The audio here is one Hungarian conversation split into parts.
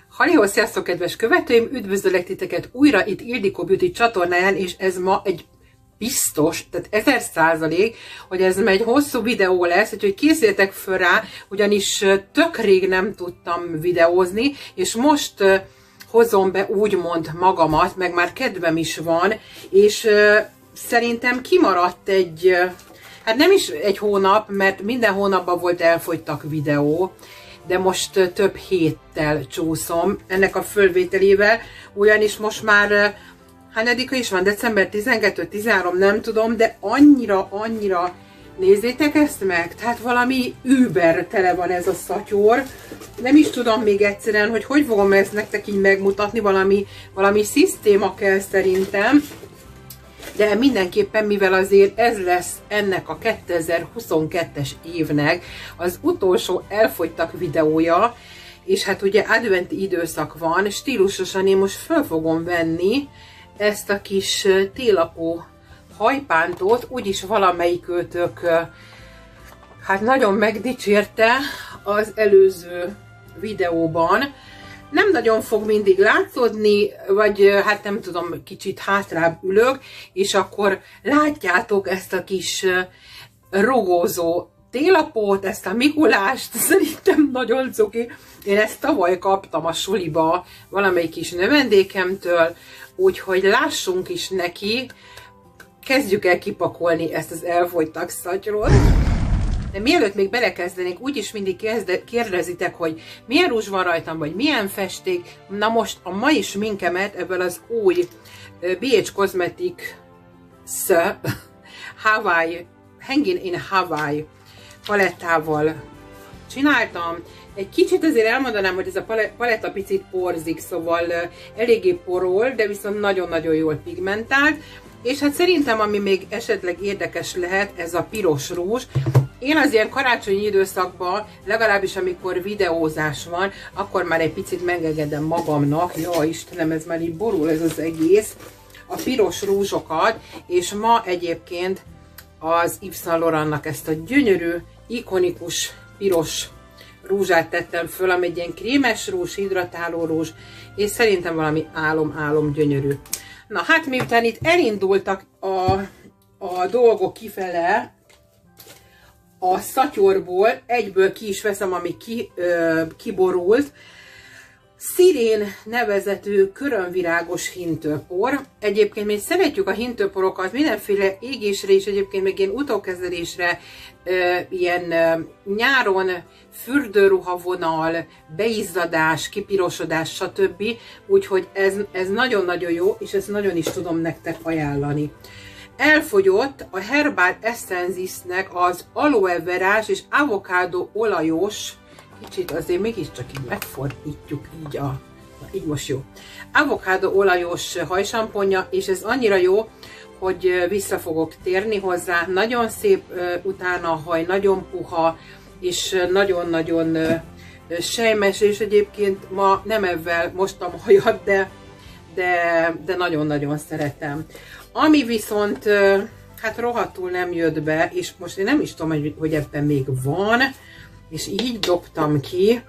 Halihó, sziasztok, kedves követőim! Üdvözöllek titeket újra itt Ildikó Beauty csatornáján, és ez ma egy biztos, tehát 1000%, hogy ez egy hosszú videó lesz, úgyhogy készüljetek föl rá, ugyanis tök rég nem tudtam videózni, és most hozom be úgymond magamat, meg már kedvem is van, és szerintem kimaradt egy, hát nem is egy hónap, mert minden hónapban volt elfogytak videó, de most több héttel csúszom ennek a fölvételével, ugyanis most már, hányadika is van, december 12-13, nem tudom, de annyira, nézzétek ezt meg, tehát valami über tele van ez a szatyor, nem is tudom még egyszerűen, hogy fogom ezt nektek így megmutatni, valami szisztéma kell szerintem, de mindenképpen, mivel azért ez lesz ennek a 2022-es évnek az utolsó elfogytak videója, és hát ugye adventi időszak van, stílusosan én most föl fogom venni ezt a kis télapó hajpántot, úgyis valamelyikőtök hát nagyon megdicsérte az előző videóban. Nem nagyon fog mindig látszódni, vagy hát nem tudom, kicsit hátrább ülök, és akkor látjátok ezt a kis rogózó télapót, ezt a Mikulást, szerintem nagyon cuki. Én ezt tavaly kaptam a suliba valamelyik kis növendékemtől, úgyhogy lássunk is neki, kezdjük el kipakolni ezt az elfogytak szatyrot. De mielőtt még belekezdenék, úgyis mindig kérdezitek, hogy milyen rúzs van rajtam, vagy milyen festék. Na most a mai sminkemet ebből az új BH Cosmetics Hawaii, Hanging in Hawaii palettával csináltam. Egy kicsit azért elmondanám, hogy ez a paletta picit porzik, szóval eléggé porol, de viszont nagyon-nagyon jól pigmentált. És hát szerintem, ami még esetleg érdekes lehet, ez a piros rúzs. Én az ilyen karácsonyi időszakban, legalábbis amikor videózás van, akkor már egy picit megengedem magamnak, ja Istenem, ez már így borul ez az egész, a piros rúzsokat, és ma egyébként az Yves Saint Laurentnak ezt a gyönyörű, ikonikus piros rúzsát tettem föl, ami egy ilyen krémes rúzs, hidratáló rúzs, és szerintem valami álom gyönyörű. Na hát miután itt elindultak a dolgok kifele a szatyorból, egyből ki is veszem, ami kiborult. Szirén nevezetű körömvirágos hintőpor. Egyébként mi szeretjük a hintőporokat mindenféle égésre és egyébként még ilyen utókezelésre, ilyen nyáron fürdőruhavonal, beizzadás, kipirosodás, stb. Úgyhogy ez nagyon-nagyon jó, és ezt nagyon is tudom nektek ajánlani. Elfogyott a Herbal Essences-nek az aloe verás és avokádó olajos, kicsit azért mégiscsak így megfordítjuk így így most jó. Avokádó olajos hajsamponja, és ez annyira jó, hogy vissza fogok térni hozzá. Nagyon szép utána a haj, nagyon puha, és nagyon-nagyon sejmes, és egyébként ma nem ebben mostam hajat, de nagyon-nagyon szeretem. Ami viszont hát rohadtul nem jött be, és most én nem is tudom, hogy ebben még van, és így dobtam ki.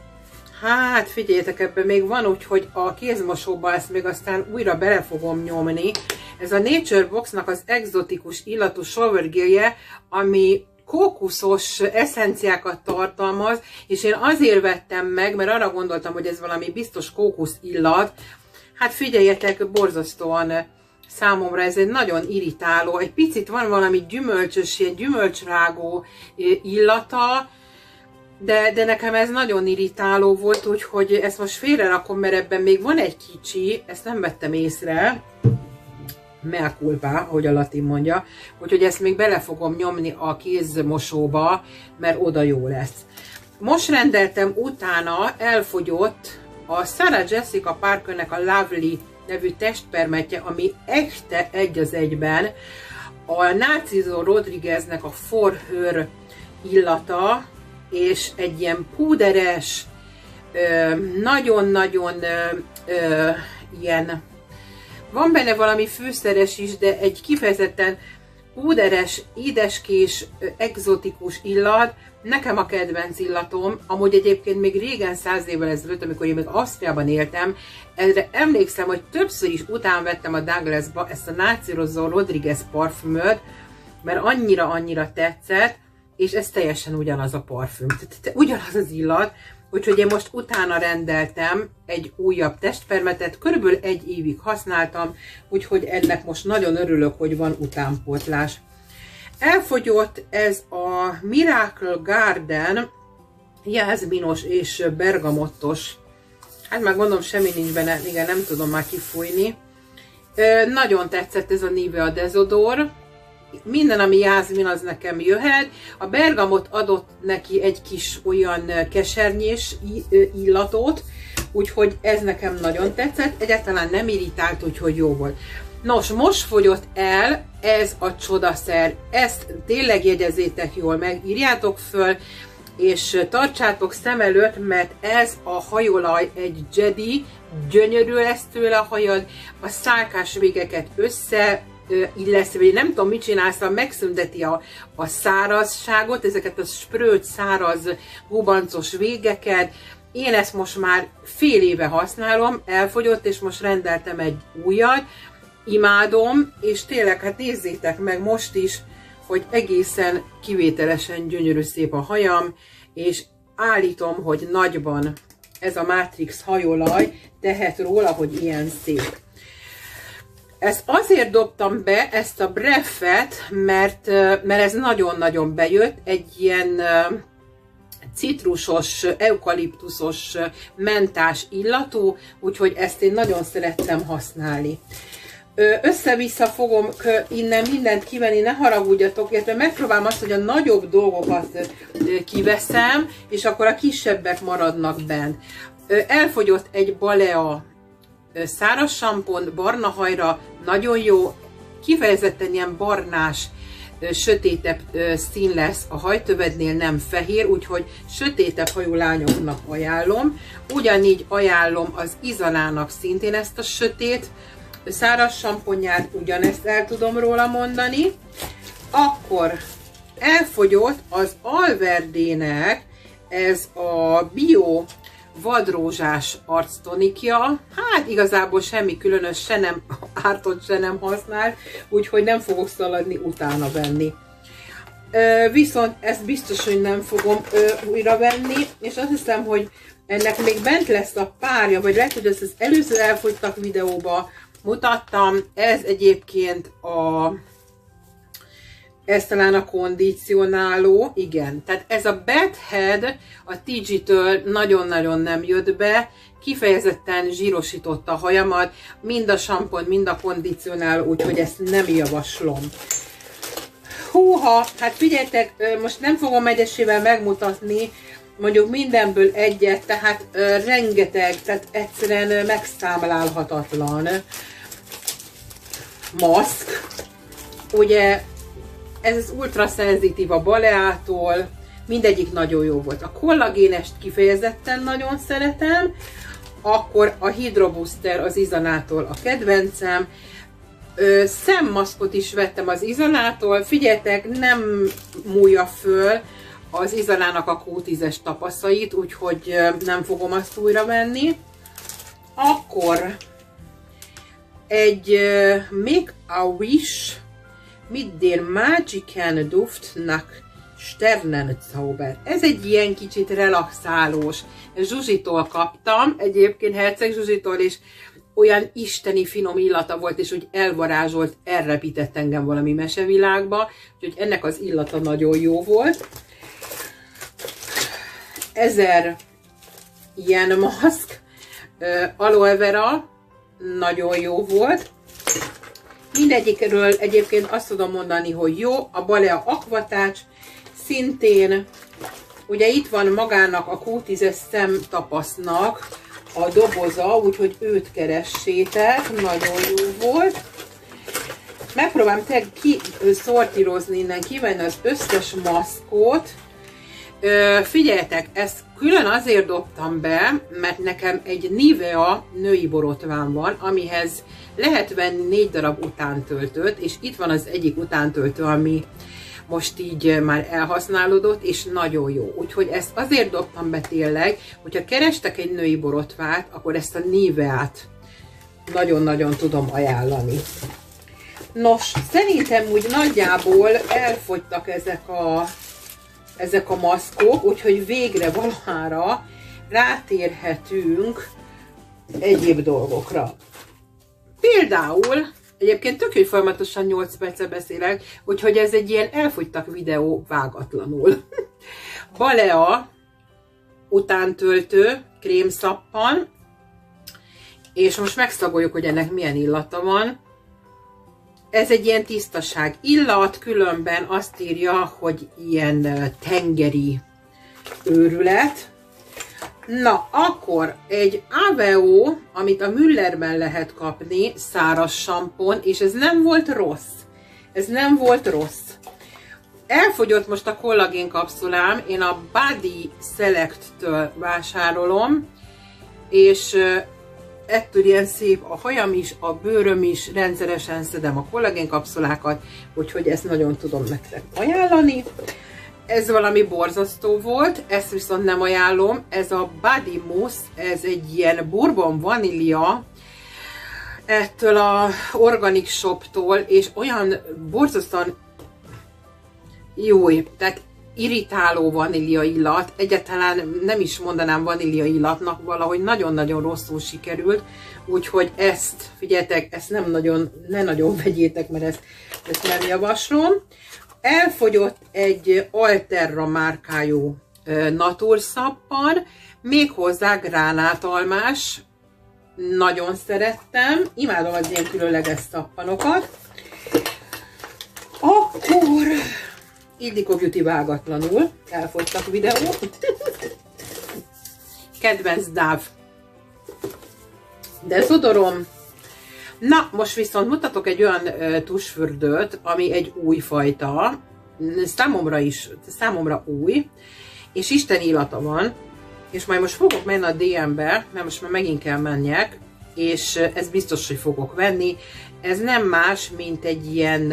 Hát figyeljetek, ebben még van, úgyhogy a kézmosóba ezt még aztán újra bele fogom nyomni. Ez a Nature Box-nak az egzotikus illatú shower gelje, ami kókuszos eszenciákat tartalmaz, és én azért vettem meg, mert arra gondoltam, hogy ez valami biztos kókusz illat. Hát figyeljetek, borzasztóan számomra ez egy nagyon irritáló, egy picit van valami gyümölcsös, ilyen gyümölcsrágó illata, de nekem ez nagyon irritáló volt, úgyhogy ezt most félre rakom, mert ebben még van egy kicsi, ezt nem vettem észre, mea culpa, ahogy a latin mondja, úgyhogy ezt még bele fogom nyomni a kézmosóba, mert oda jó lesz. Most rendeltem utána, elfogyott a Sarah Jessica Parkernek a Lovely nevű testpermetje, ami echte egy az egyben a Narciso Rodrigueznek a For Her illata, és egy ilyen púderes, nagyon-nagyon ilyen, van benne valami fűszeres is, de egy kifejezetten púderes, édeskés, egzotikus illat, nekem a kedvenc illatom, amúgy egyébként még régen 100 évvel ezelőtt, amikor én még Ausztriában éltem, erre emlékszem, hogy többször is utánvettem a Douglasba ezt a Nancy Rosa Rodriguez parfümöt, mert annyira tetszett, és ez teljesen ugyanaz a parfüm, ugyanaz az illat, úgyhogy én most utána rendeltem egy újabb testpermetet, körülbelül 1 évig használtam, úgyhogy ennek most nagyon örülök, hogy van utánpótlás. Elfogyott ez a Miracle Garden jászminos és bergamottos, hát már gondolom semmi nincs benne, igen, nem tudom már kifújni. Nagyon tetszett ez a Nivea Desodor. Minden, ami jászmin, az nekem jöhet. A bergamot adott neki egy kis olyan kesernyés illatot, úgyhogy ez nekem nagyon tetszett. Egyáltalán nem irritált, úgyhogy jó volt. Nos, most fogyott el ez a csodaszer. Ezt tényleg jegyezzétek jól meg, írjátok föl, és tartsátok szem előtt, mert ez a hajolaj egy Jedi, gyönyörű lesz tőle a hajad, a szálkás végeket illesztve, vagy nem tudom mit csinálsz, megszünteti a szárazságot, ezeket a spröt, száraz, gubancos végeket. Én ezt most már fél éve használom, elfogyott, és most rendeltem egy újat, imádom, és tényleg, hát nézzétek meg most is, hogy egészen kivételesen gyönyörű szép a hajam, és állítom, hogy nagyban ez a Matrix hajolaj tehet róla, hogy ilyen szép. Ezt azért dobtam be, ezt a Breffet, mert ez nagyon-nagyon bejött, egy ilyen citrusos, eukaliptuszos, mentás illatú, úgyhogy ezt én nagyon szerettem használni. Össze-vissza fogom innen mindent kivenni, ne haragudjatok, illetve megpróbálom azt, hogy a nagyobb dolgokat kiveszem, és akkor a kisebbek maradnak bent. Elfogyott egy Balea száraz sampon, barna hajra, nagyon jó, kifejezetten ilyen barnás, sötétebb szín lesz a hajtövednél, nem fehér, úgyhogy sötétebb hajú lányoknak ajánlom. Ugyanígy ajánlom az Izanának szintén ezt a sötét száraz samponját, ugyanezt el tudom róla mondani. Akkor elfogyott az Alverdének ez a Bio vadrózsás arctonikja, hát igazából semmi különös, se nem ártott, se nem használt, úgyhogy nem fogok szaladni utána venni. Viszont ezt biztos, hogy nem fogom újra venni, és azt hiszem, hogy ennek még bent lesz a párja, vagy lehet, hogy ezt az előző elfogytak videóba mutattam. Ez egyébként ez talán a kondicionáló, igen. Tehát ez a Bad Head a TG-től nagyon-nagyon nem jött be, kifejezetten zsírosította a hajamat, mind a sampon, mind a kondicionáló, úgyhogy ezt nem javaslom. Húha, hát figyeljetek, most nem fogom egyesével megmutatni, mondjuk mindenből egyet, tehát rengeteg, tehát egyszerűen megszámlálhatatlan maszk. Ugye ez az ultra szenzitív a Baleától, mindegyik nagyon jó volt. A kollagénest kifejezetten nagyon szeretem, akkor a Hydro Booster az Izanától a kedvencem, szemmaszkot is vettem az Izanától, figyeljetek, nem múlja föl az Izanának a Q10-es tapaszait, úgyhogy nem fogom azt újra venni. Akkor egy Make a Wish mit den Magiken Duftnak Sternenzauber. Ez egy ilyen kicsit relaxálós. Zsuzsitól kaptam, egyébként Herceg Zsuzsitól, és olyan isteni finom illata volt, és úgy elvarázsolt, elrepített engem valami mesevilágba, úgyhogy ennek az illata nagyon jó volt. 1000 ilyen maszk, aloe vera, nagyon jó volt. Mindegyikről egyébként azt tudom mondani, hogy jó. A Balea Aquatouch szintén, ugye itt van magának a Q10-es szemtapasznak a doboza, úgyhogy őt keressétek, nagyon jó volt. Megpróbálom kiszortírozni innen, kivenni az összes maszkot. Figyeljetek, ezt külön azért dobtam be, mert nekem egy Nivea női borotvám van, amihez lehet venni 4 darab utántöltőt, és itt van az egyik utántöltő, ami most így már elhasználódott, és nagyon jó. Úgyhogy ezt azért dobtam be tényleg, hogyha kerestek egy női borotvát, akkor ezt a Niveát nagyon-nagyon tudom ajánlani. Nos, szerintem úgy nagyjából elfogytak ezek a maszkok, úgyhogy végre valahára rátérhetünk egyéb dolgokra. Például, egyébként tök, hogy folyamatosan 8 percet beszélek, úgyhogy ez egy ilyen elfogytak videó vágatlanul. Balea utántöltő krémszappan, és most megszagoljuk, hogy ennek milyen illata van. Ez egy ilyen tisztaság illat, különben azt írja, hogy ilyen tengeri őrület. Na, akkor egy AVO, amit a Müllerben lehet kapni, száraz sampon, és ez nem volt rossz. Ez nem volt rossz. Elfogyott most a kollagén kapszulám, én a Body Select-től vásárolom, és ettől ilyen szép a hajam is, a bőröm is, rendszeresen szedem a kollagén kapszulákat, úgyhogy ezt nagyon tudom nektek ajánlani. Ez valami borzasztó volt, ezt viszont nem ajánlom, ez a Body Mousse, ez egy ilyen bourbon vanília, ettől a Organic Shop-tól, és olyan borzasztóan jó, tehát irritáló vanília illat, egyáltalán nem is mondanám vanília illatnak, valahogy nagyon-nagyon rosszul sikerült, úgyhogy ezt, figyeljetek, ezt ne nagyon vegyétek, mert ezt nem javaslom. Elfogyott egy Alterra márkájú naturszappan, méghozzá gránátalmás, nagyon szerettem, imádom az ilyen különleges szappanokat. Akkor Ildikó Beauty vágatlanul, elfogytak videó. Kedvenc dáv dezodorom. Na, most viszont mutatok egy olyan tusfürdőt, ami egy új fajta, számomra új, és isteni illata van, és majd most fogok menni a DM-be, mert most már megint kell menjek, és ez biztos, hogy fogok venni. Ez nem más, mint egy ilyen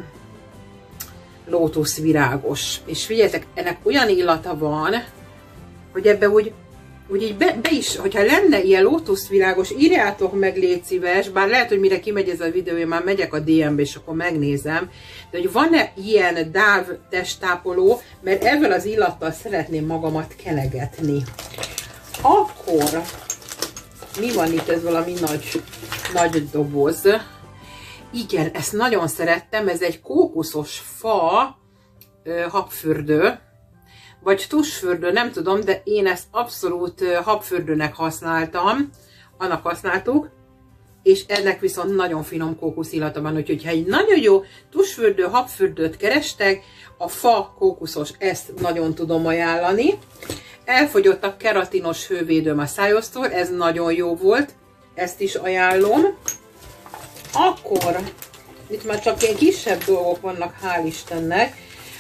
lótuszvirágos. És figyeljetek, ennek olyan illata van, hogy ebbe úgy így be is, hogyha lenne ilyen lótuszvirágos, írjátok meg, légy szíves, bár lehet, hogy mire kimegy ez a videó, én már megyek a DM-be, és akkor megnézem, de hogy van-e ilyen dáv testtápoló, mert ezzel az illattal szeretném magamat kelegetni. Akkor, mi van itt, ez valami nagy doboz. Igen, ezt nagyon szerettem, ez egy kókuszos fa habfürdő, vagy tusfürdő, nem tudom, de én ezt abszolút habfürdőnek használtam, annak használtuk, és ennek viszont nagyon finom kókusz illata van, úgyhogy ha egy nagyon jó tusfürdő, habfürdőt kerestek, a fa kókuszos, ezt nagyon tudom ajánlani. Elfogyott a keratinos hővédőm a Syosztól, ez nagyon jó volt, ezt is ajánlom. Akkor, itt már csak ilyen kisebb dolgok vannak, hál' Istennek.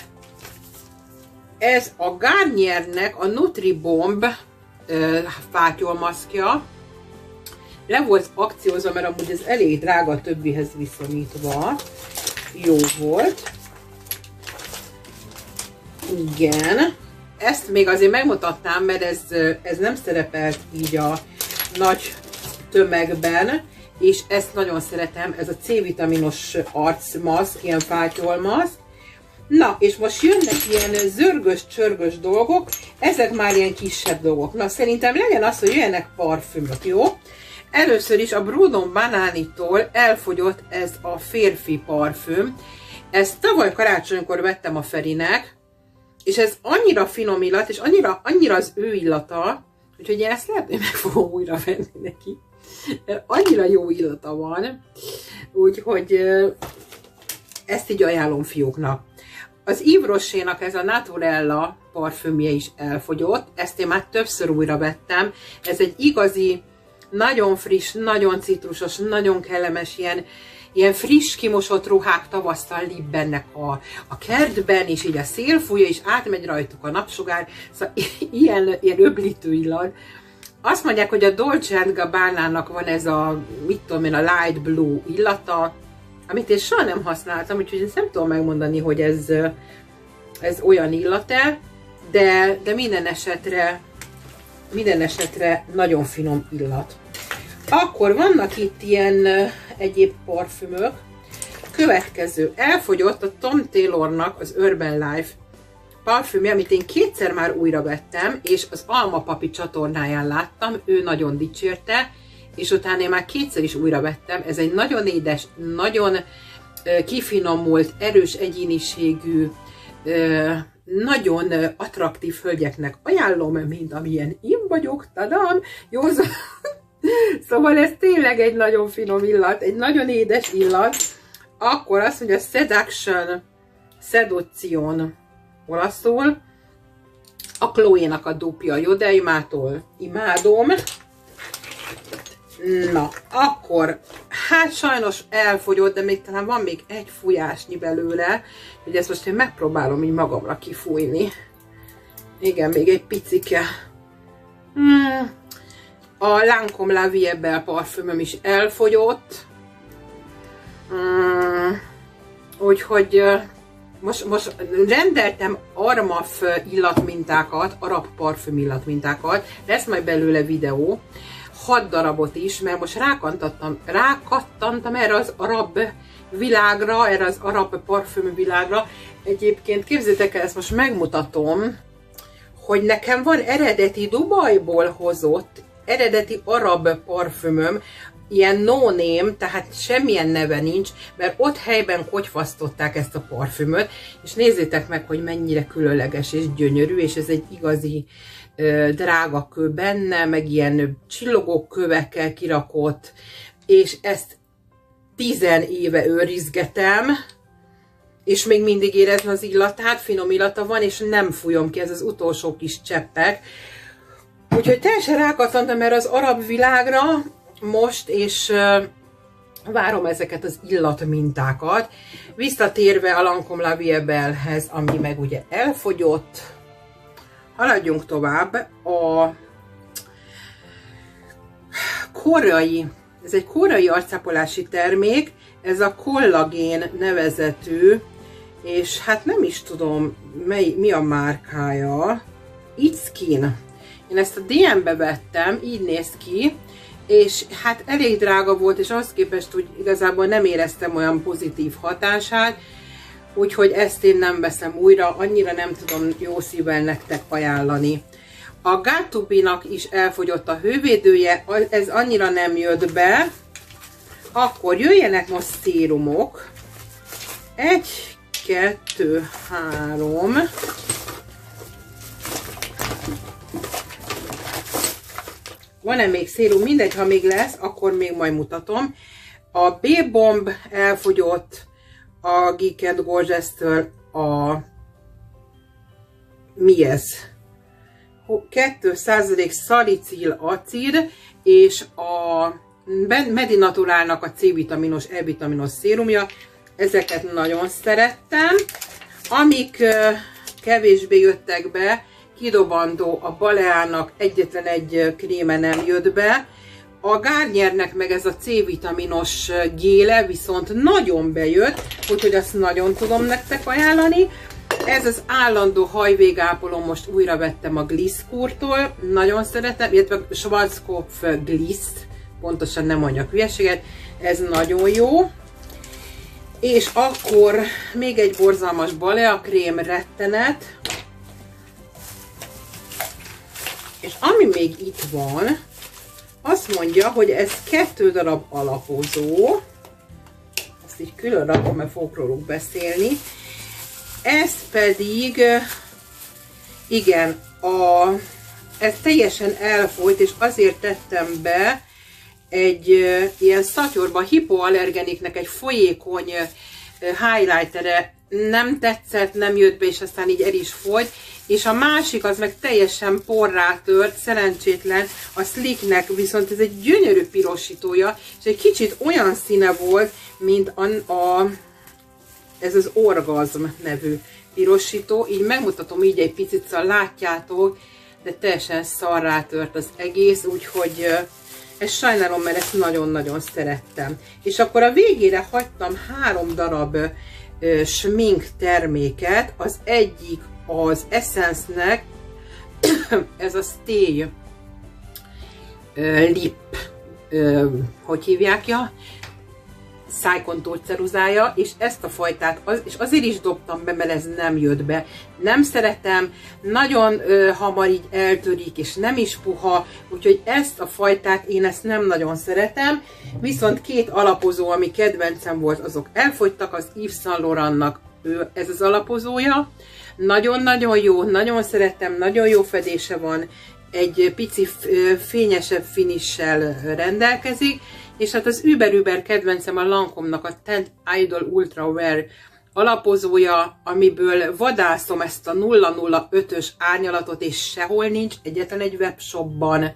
Ez a Garniernek a Nutribomb fátyolmaszkja. Le volt akciózva, mert amúgy ez elég drága a többihez viszonyítva. Jó volt. Igen. Ezt még azért megmutatnám, mert ez nem szerepelt így a nagy tömegben, és ezt nagyon szeretem, ez a C-vitaminos arcmaszk, ilyen fátyolmaszk. Na, és most jönnek ilyen zörgös-csörgös dolgok, ezek már ilyen kisebb dolgok. Na, szerintem legyen az, hogy jöjjenek parfümök, jó? Először is a Bruno Banani-tól elfogyott ez a férfi parfüm. Ezt tavaly karácsonykor vettem a Ferinek, és ez annyira finom illat, és annyira az ő illata, úgyhogy én ezt lehet, hogy meg fogom újra venni neki. Annyira jó illata van, úgyhogy ezt így ajánlom fiúknak. Az Yves Rocher-nak ez a Naturella parfümje is elfogyott, ezt én már többször újra vettem. Ez egy igazi, nagyon friss, nagyon citrusos, nagyon kellemes, ilyen friss kimosott ruhák tavasztal libbennek a kertben, és így a szél fújja, és átmegy rajtuk a napsugár, szóval ilyen öblítő illat. Azt mondják, hogy a Dolce & Gabbana-nak van ez a, mit tudom én, a light blue illata, amit én soha nem használtam, úgyhogy ezt nem tudom megmondani, hogy ez olyan illat-e, de minden esetre nagyon finom illat. Akkor vannak itt ilyen egyéb parfümök. Következő, elfogyott a Tom Taylornak az Urban Life parfümje, amit én kétszer már újra vettem, és az Alma Papi csatornáján láttam, ő nagyon dicsérte, és utána én már kétszer is újra vettem. Ez egy nagyon édes, nagyon kifinomult, erős egyéniségű, nagyon attraktív hölgyeknek ajánlom, mint amilyen én vagyok, tadam, jó, szóval ez tényleg egy nagyon finom illat, egy nagyon édes illat. Akkor azt mondja, Seduction olaszul, a Chloe-nak a dupja Jodeimától, imádom. Na, akkor, hát sajnos elfogyott, de még talán van még egy fújásnyi belőle, hogy ezt most én megpróbálom így magamra kifújni. Igen, még egy picike. A Lancôme La Vie Belle parfümöm is elfogyott. Úgyhogy most rendeltem Armaf illatmintákat, arab parfüm illatmintákat, lesz majd belőle videó. 6 darabot is, mert most rákattantam erre az arab világra, erre az arab parfüm világra. Egyébként képzeljétek el, ezt most megmutatom, hogy nekem van eredeti Dubajból hozott, eredeti arab parfümöm, ilyen no name, tehát semmilyen neve nincs, mert ott helyben kotyfasztották ezt a parfümöt, és nézzétek meg, hogy mennyire különleges és gyönyörű, és ez egy igazi drága kő benne, meg ilyen csillogó kövekkel kirakott, és ezt 10 éve őrizgetem, és még mindig érezni az illatát, finom illata van, és nem fújom ki, ez az utolsó kis cseppek. Úgyhogy teljesen rákattantam erre az arab világra most, és várom ezeket az illatmintákat. Visszatérve a Lancôme La Vie Belle-hez, ami meg ugye elfogyott, haladjunk tovább. A koreai, ez egy koreai arcápolási termék, ez a kollagén nevezetű, és hát nem is tudom, mi a márkája. It's Skin. Én ezt a DM-be vettem, így néz ki, és hát elég drága volt, és ahhoz képest úgy igazából nem éreztem olyan pozitív hatását, úgyhogy ezt én nem veszem újra, annyira nem tudom jó szívvel nektek ajánlani. A Got2b-nak is elfogyott a hővédője, ez annyira nem jött be. Akkor jöjjenek most szérumok. 1, 2, 3. Van-e még szérum? Mindegy, ha még lesz, akkor még majd mutatom. A B-Bomb elfogyott, a Geek & Gorgeous-től a... mi ez? 2% szalicil acid, és a Medinaturálnak a C-vitaminos, E-vitaminos szérumja. Ezeket nagyon szerettem. Amik kevésbé jöttek be, kidobandó, a Baleának egyetlen egy kréme nem jött be. A Garniernek meg ez a C-vitaminos géle viszont nagyon bejött, úgyhogy azt nagyon tudom nektek ajánlani. Ez az állandó hajvégápoló, most újra vettem a Gliss-Kurtól, nagyon szeretem, illetve Schwarzkopf Gliss, pontosan nem mondjak hülyeséget, ez nagyon jó. És akkor még egy borzalmas Balea krém rettenet. És ami még itt van, azt mondja, hogy ez 2 darab alapozó. Ezt így külön rakom, mert fogok róluk beszélni. Ez pedig, igen, ez teljesen elfolyt, és azért tettem be egy ilyen szatyorba, hipoallergeniknek egy folyékony highlightere, nem tetszett, nem jött be, és aztán így el is folyt, és a másik az meg teljesen porrá tört, szerencsétlen, a Slicknek viszont ez egy gyönyörű pirosítója, és egy kicsit olyan színe volt, mint ez az Orgazm nevű pirosító, így megmutatom így egy picit, szóval látjátok, de teljesen szarrá tört az egész, úgyhogy ezt sajnálom, mert ezt nagyon-nagyon szerettem. És akkor a végére hagytam 3 darab smink terméket, az egyik az Essence-nek, ez a Stay Lip, hogy hívják ja, szájkontúr ceruzája, és ezt a fajtát, és azért is dobtam be, mert ez nem jött be. Nem szeretem, nagyon hamar így eltörik, és nem is puha, úgyhogy ezt a fajtát én ezt nem nagyon szeretem, viszont 2 alapozó, ami kedvencem volt, azok elfogytak, az Yves Saint Laurentnak ez az alapozója. Nagyon-nagyon jó, nagyon szeretem, nagyon jó fedése van, egy pici fényesebb finissel rendelkezik, és hát az über kedvencem a Lancomenak a Tent Idol Ultra Wear alapozója, amiből vadászom ezt a 005-ös árnyalatot, és sehol nincs, egyetlen egy webshopban.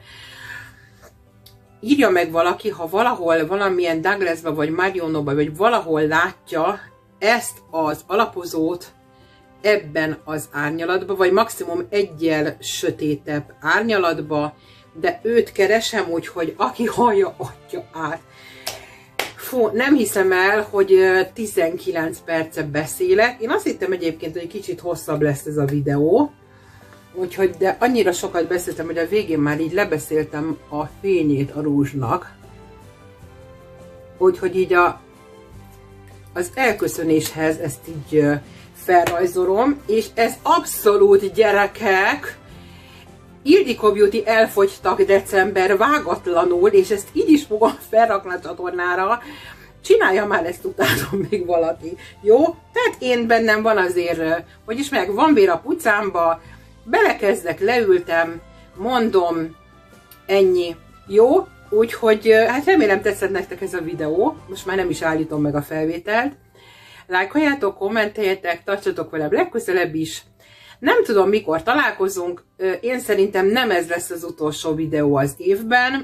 Írja meg valaki, ha valahol, valamilyen Douglasba, vagy Marionba, vagy valahol látja ezt az alapozót ebben az árnyalatban, vagy maximum egyel sötétebb árnyalatba, de őt keresem, úgyhogy aki hallja, adja át. Fú, nem hiszem el, hogy 19 percet beszélek. Én azt hittem egyébként, hogy egy kicsit hosszabb lesz ez a videó. Úgyhogy, de annyira sokat beszéltem, hogy a végén már így lebeszéltem a fényét a rúzsnak. Úgyhogy így az elköszönéshez ezt így felrajzolom, és ez abszolút, gyerekek, Ildikó Beauty elfogytak december vágatlanul, és ezt így is fogom felrakni a csatornára. Csinálja már ezt utálom még valaki, jó? Tehát én bennem van azért, hogy is meg van vér a pucámba, belekezdek, leültem, mondom, ennyi, jó? Úgyhogy hát remélem tetszett nektek ez a videó, most már nem is állítom meg a felvételt. Lájkoljátok, kommenteljetek, tartsatok velem legközelebb is. Nem tudom, mikor találkozunk, én szerintem nem ez lesz az utolsó videó az évben,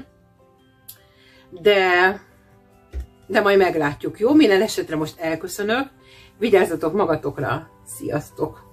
de majd meglátjuk, jó? Minden esetre most elköszönök, vigyázzatok magatokra, sziasztok!